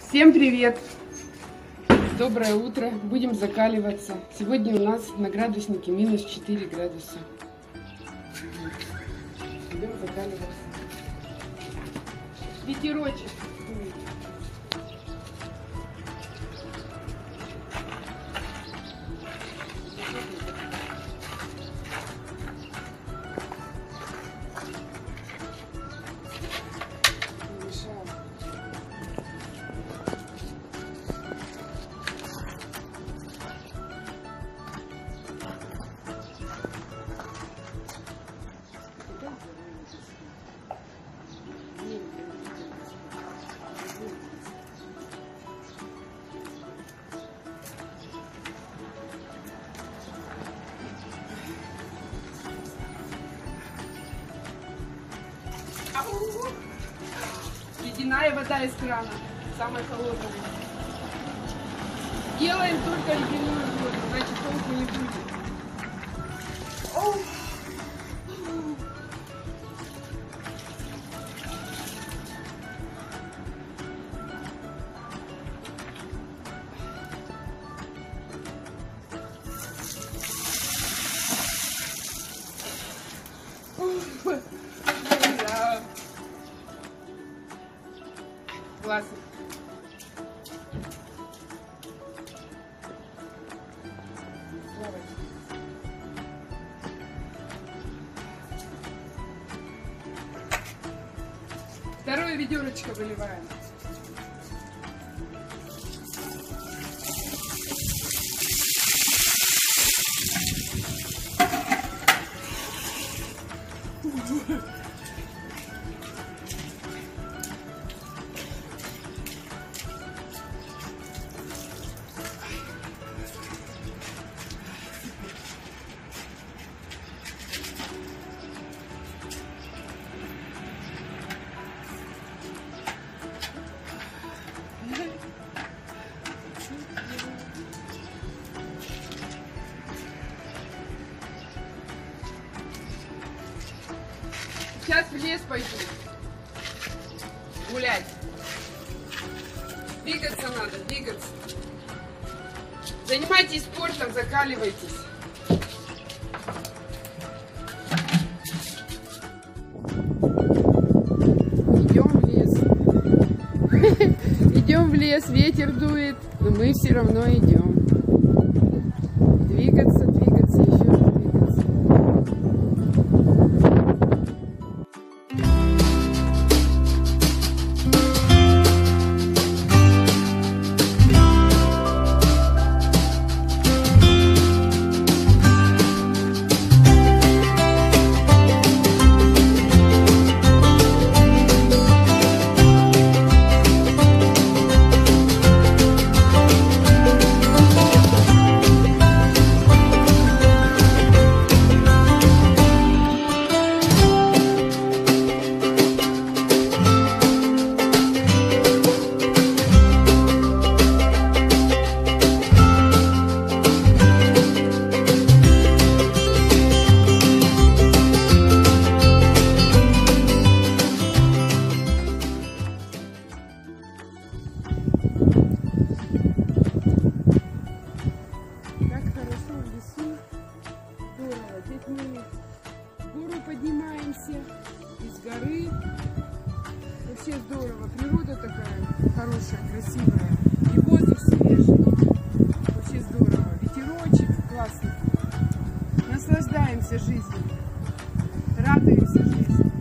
Всем привет! Доброе утро! Будем закаливаться. Сегодня у нас на градуснике минус 4 градуса. Будем закаливаться. Ветерочек. Ледяная вода из крана, самая холодная. Делаем только ледяную воду, значит толку не будет. Классно. Второе ведерочко выливаем. Сейчас в лес пойду гулять. Двигаться надо, двигаться. Занимайтесь спортом, закаливайтесь. Идем в лес. Идем в лес, ветер дует, но мы все равно идем. Двигаться, двигаться, еще двигаться. Поднимаемся из горы. Вообще здорово. Природа такая хорошая, красивая. И воздух свежий. Вообще здорово. Ветерочек классный. Наслаждаемся жизнью. Радуемся жизни.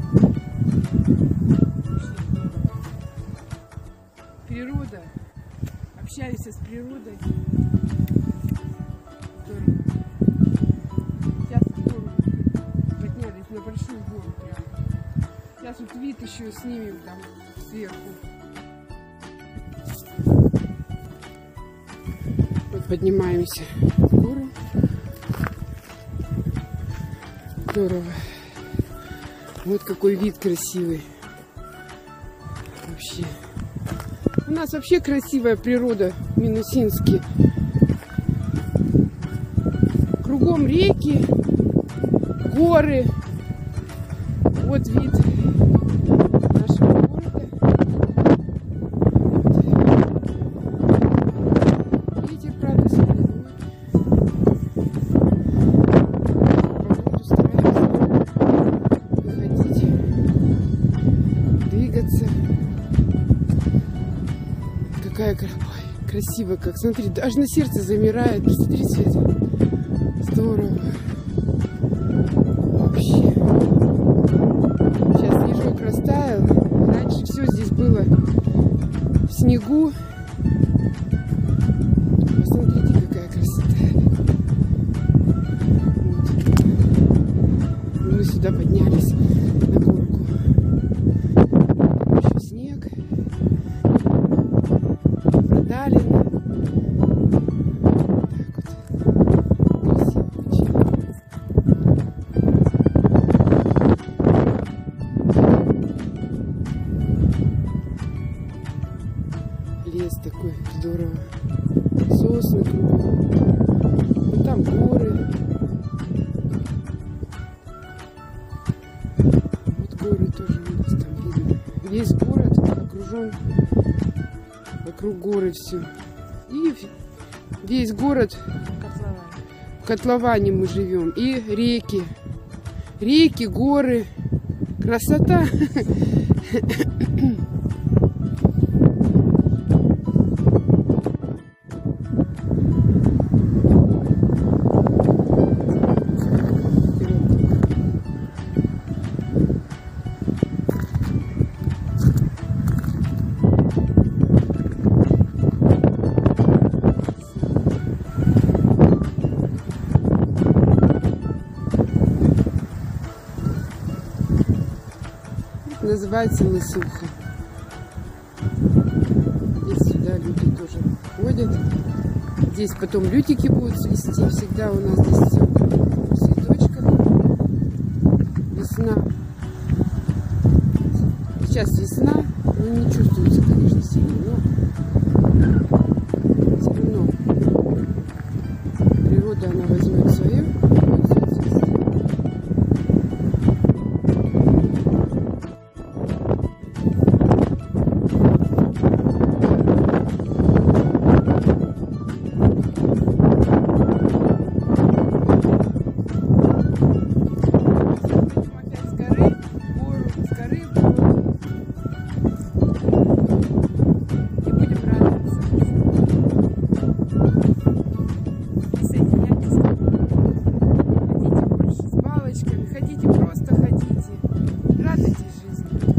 Природа. Общаемся с природой. Здорово. На большую гору прям. Сейчас вот вид еще снимем там сверху. Вот поднимаемся в гору. Здорово. Вот какой вид красивый. Вообще. У нас вообще красивая природа в Минусинске. Кругом реки, горы. Вот вид нашего города. какая красивая, как. Смотри, аж на сердце замирает. Посмотри, Светя. Здорово. Вообще. Сейчас снежок растаял. Раньше все здесь было в снегу. Посмотрите, какая красота. Вот. Мы сюда поднялись на горку. Еще снег. Продали. Лес такой здорово. Сосны кругом. Вот там горы. Вот горы тоже у нас там видно. Весь город окружен вокруг горы все. И весь город в котловане мы живем. И реки. Реки, горы. Красота. Называется Лысуха. Здесь сюда люди тоже ходят. Здесь потом лютики будут цвести. Всегда у нас здесь все в цветочках. Весна. Сейчас весна, но не чувствуется, конечно, сильно, но все равно природа, она возьмет свое. Ходите, просто ходите. Радуйтесь жизни.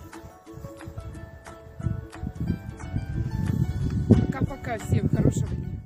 Пока-пока. Всем хорошего дня.